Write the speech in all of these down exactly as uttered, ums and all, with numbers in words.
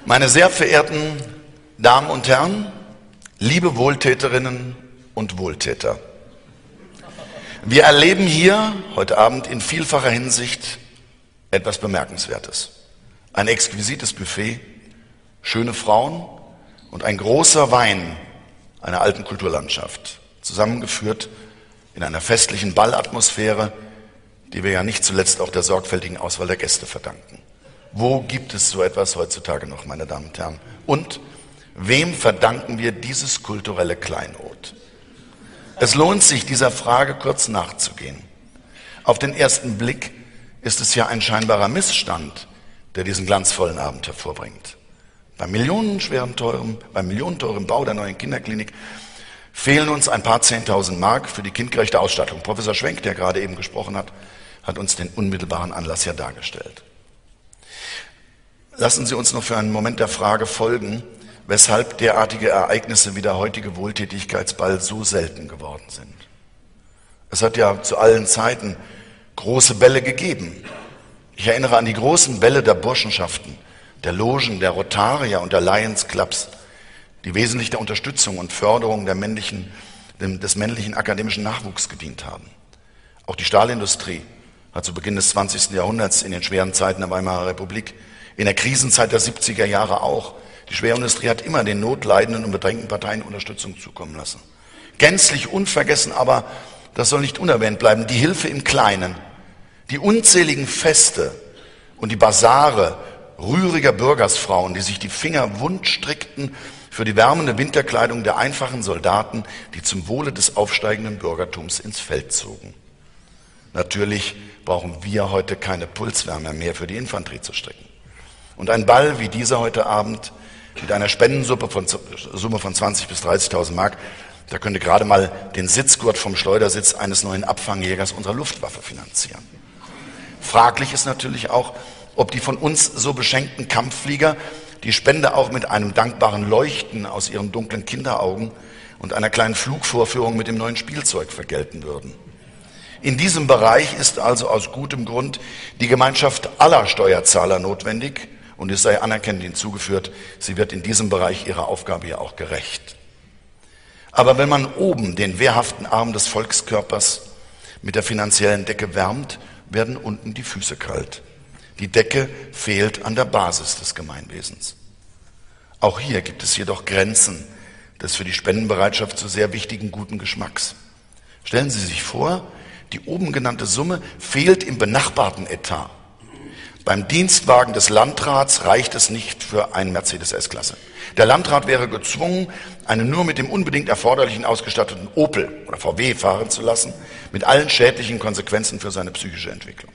Meine sehr verehrten Damen und Herren, liebe Wohltäterinnen und Wohltäter, wir erleben hier heute Abend in vielfacher Hinsicht etwas Bemerkenswertes. Ein exquisites Buffet, schöne Frauen und ein großer Wein einer alten Kulturlandschaft, zusammengeführt in einer festlichen Ballatmosphäre, die wir ja nicht zuletzt auch der sorgfältigen Auswahl der Gäste verdanken. Wo gibt es so etwas heutzutage noch, meine Damen und Herren? Und wem verdanken wir dieses kulturelle Kleinod? Es lohnt sich, dieser Frage kurz nachzugehen. Auf den ersten Blick ist es ja ein scheinbarer Missstand, der diesen glanzvollen Abend hervorbringt. Beim millionenschweren teuren, beim millionenteuren Bau der neuen Kinderklinik fehlen uns ein paar Zehntausend Mark für die kindgerechte Ausstattung. Professor Schwenk, der gerade eben gesprochen hat, hat uns den unmittelbaren Anlass ja dargestellt. Lassen Sie uns noch für einen Moment der Frage folgen, weshalb derartige Ereignisse wie der heutige Wohltätigkeitsball so selten geworden sind. Es hat ja zu allen Zeiten große Bälle gegeben. Ich erinnere an die großen Bälle der Burschenschaften, der Logen, der Rotarier und der Lions Clubs, die wesentlich der Unterstützung und Förderung der männlichen, des männlichen akademischen Nachwuchs gedient haben. Auch die Stahlindustrie hat zu Beginn des zwanzigsten Jahrhunderts in den schweren Zeiten der Weimarer Republik, in der Krisenzeit der siebziger Jahre auch, die Schwerindustrie hat immer den notleidenden und bedrängten Parteien Unterstützung zukommen lassen. Gänzlich unvergessen aber, das soll nicht unerwähnt bleiben, die Hilfe im Kleinen, die unzähligen Feste und die Basare rühriger Bürgersfrauen, die sich die Finger wund strickten für die wärmende Winterkleidung der einfachen Soldaten, die zum Wohle des aufsteigenden Bürgertums ins Feld zogen. Natürlich brauchen wir heute keine Pulswärmer mehr für die Infanterie zu stricken. Und ein Ball wie dieser heute Abend mit einer Spendensumme von, Summe von zwanzigtausend bis dreißigtausend Mark, da könnte gerade mal den Sitzgurt vom Schleudersitz eines neuen Abfangjägers unserer Luftwaffe finanzieren. Fraglich ist natürlich auch, ob die von uns so beschenkten Kampfflieger die Spende auch mit einem dankbaren Leuchten aus ihren dunklen Kinderaugen und einer kleinen Flugvorführung mit dem neuen Spielzeug vergelten würden. In diesem Bereich ist also aus gutem Grund die Gemeinschaft aller Steuerzahler notwendig und es sei anerkennend hinzugeführt, sie wird in diesem Bereich ihrer Aufgabe ja auch gerecht. Aber wenn man oben den wehrhaften Arm des Volkskörpers mit der finanziellen Decke wärmt, werden unten die Füße kalt. Die Decke fehlt an der Basis des Gemeinwesens. Auch hier gibt es jedoch Grenzen des für die Spendenbereitschaft so sehr wichtigen guten Geschmacks. Stellen Sie sich vor, die oben genannte Summe fehlt im benachbarten Etat. Beim Dienstwagen des Landrats reicht es nicht für einen Mercedes S-Klasse. Der Landrat wäre gezwungen, einen nur mit dem unbedingt Erforderlichen ausgestatteten Opel oder V W fahren zu lassen, mit allen schädlichen Konsequenzen für seine psychische Entwicklung.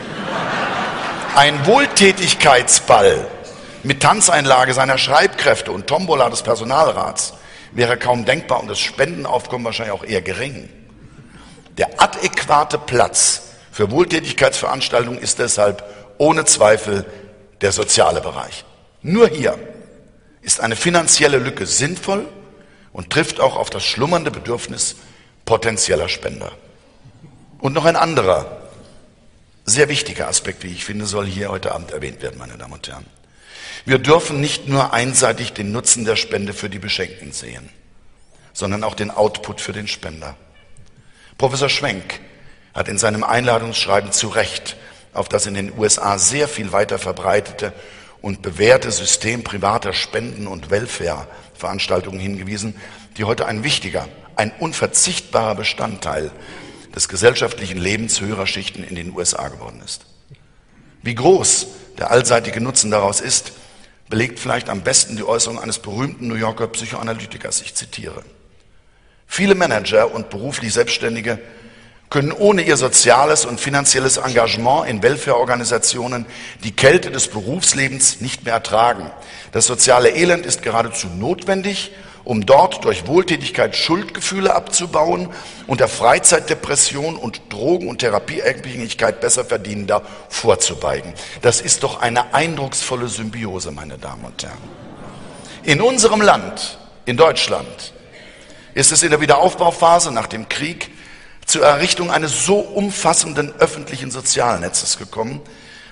Ein Wohltätigkeitsball mit Tanzeinlage seiner Schreibkräfte und Tombola des Personalrats wäre kaum denkbar und das Spendenaufkommen wahrscheinlich auch eher gering. Der adäquate Platz für Wohltätigkeitsveranstaltungen ist deshalb ohne Zweifel der soziale Bereich. Nur hier ist eine finanzielle Lücke sinnvoll und trifft auch auf das schlummernde Bedürfnis potenzieller Spender. Und noch ein anderer, sehr wichtiger Aspekt, wie ich finde, soll hier heute Abend erwähnt werden, meine Damen und Herren. Wir dürfen nicht nur einseitig den Nutzen der Spende für die Beschenkten sehen, sondern auch den Output für den Spender. Professor Schwenk hat in seinem Einladungsschreiben zu Recht auf das in den U S A sehr viel weiter verbreitete und bewährte System privater Spenden- und Welfare-Veranstaltungen hingewiesen, die heute ein wichtiger, ein unverzichtbarer Bestandteil des gesellschaftlichen Lebens höherer Schichten in den U S A geworden ist. Wie groß der allseitige Nutzen daraus ist, belegt vielleicht am besten die Äußerung eines berühmten New Yorker Psychoanalytikers, ich zitiere: Viele Manager und beruflich Selbstständige können ohne ihr soziales und finanzielles Engagement in Welfareorganisationen die Kälte des Berufslebens nicht mehr ertragen. Das soziale Elend ist geradezu notwendig, um dort durch Wohltätigkeit Schuldgefühle abzubauen und der Freizeitdepression und Drogen- und Therapieabhängigkeit besser verdienender vorzubeugen. Das ist doch eine eindrucksvolle Symbiose, meine Damen und Herren. In unserem Land, in Deutschland, ist es in der Wiederaufbauphase nach dem Krieg zur Errichtung eines so umfassenden öffentlichen Sozialnetzes gekommen,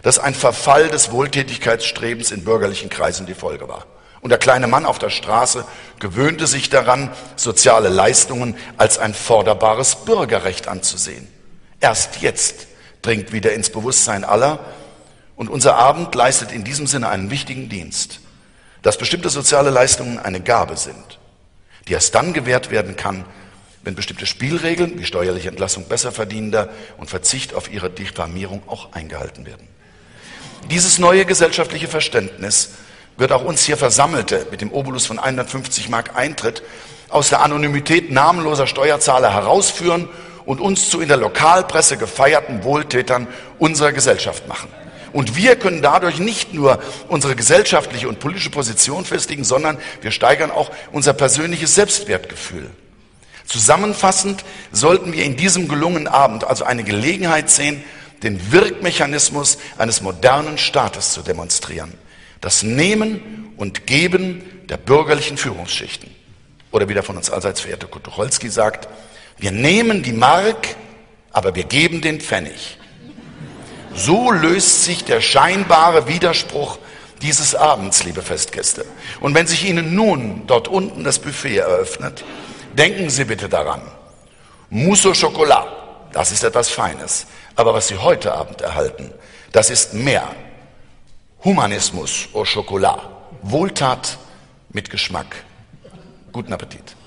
dass ein Verfall des Wohltätigkeitsstrebens in bürgerlichen Kreisen die Folge war. Und der kleine Mann auf der Straße gewöhnte sich daran, soziale Leistungen als ein forderbares Bürgerrecht anzusehen. Erst jetzt dringt wieder ins Bewusstsein aller, und unser Abend leistet in diesem Sinne einen wichtigen Dienst, dass bestimmte soziale Leistungen eine Gabe sind, die erst dann gewährt werden kann, wenn bestimmte Spielregeln wie steuerliche Entlassung Besserverdienender und Verzicht auf ihre Diffamierung auch eingehalten werden. Dieses neue gesellschaftliche Verständnis wird auch uns hier Versammelte mit dem Obolus von hundertfünfzig Mark Eintritt aus der Anonymität namenloser Steuerzahler herausführen und uns zu in der Lokalpresse gefeierten Wohltätern unserer Gesellschaft machen. Und wir können dadurch nicht nur unsere gesellschaftliche und politische Position festigen, sondern wir steigern auch unser persönliches Selbstwertgefühl. Zusammenfassend sollten wir in diesem gelungenen Abend also eine Gelegenheit sehen, den Wirkmechanismus eines modernen Staates zu demonstrieren. Das Nehmen und Geben der bürgerlichen Führungsschichten. Oder wie der von uns allseits verehrte Tucholsky sagt, wir nehmen die Mark, aber wir geben den Pfennig. So löst sich der scheinbare Widerspruch dieses Abends, liebe Festgäste. Und wenn sich Ihnen nun dort unten das Buffet eröffnet, denken Sie bitte daran, Mousse au Chocolat, das ist etwas Feines. Aber was Sie heute Abend erhalten, das ist mehr. Humanismus au Chocolat. Wohltat mit Geschmack. Guten Appetit.